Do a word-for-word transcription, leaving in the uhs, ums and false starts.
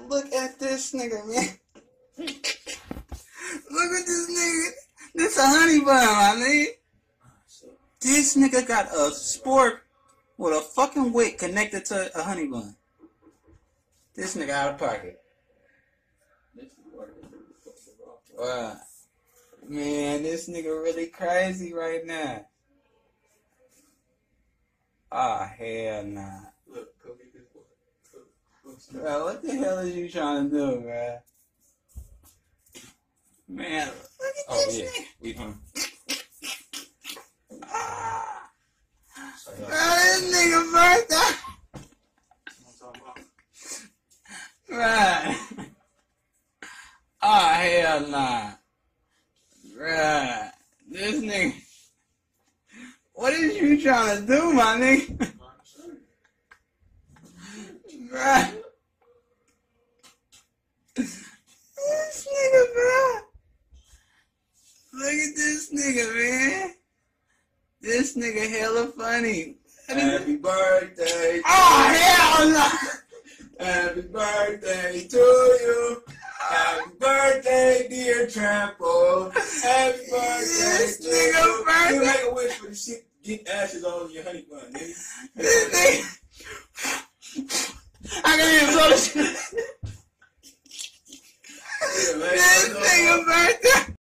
look at this nigga, man. Look at this nigga. This a honey bun, my nigga. This nigga got a sport with a fucking wick connected to a honey bun. This nigga out of pocket. Wow. Man, this nigga really crazy right now. Ah, oh, hell nah. Look, go get this boy. Bro, what the hell is you trying to do, bro? Man, look at oh, this yeah. nigga. We home. Ah. Bro, this nigga burnt out. Right. Oh, hell nah. Right. This nigga. What is you trying to do, my nigga? Right. This nigga, bro. Look at this nigga, man. This nigga hella funny. Happy birthday. Oh, hell no. Happy birthday to you. Happy birthday, dear Trample. Happy birthday This to nigga you. birthday. You make a wish for the shit. Get ashes all over your honey bun, nigga. This nigga. I can hear so shit. Yeah, man. This nigga birthday.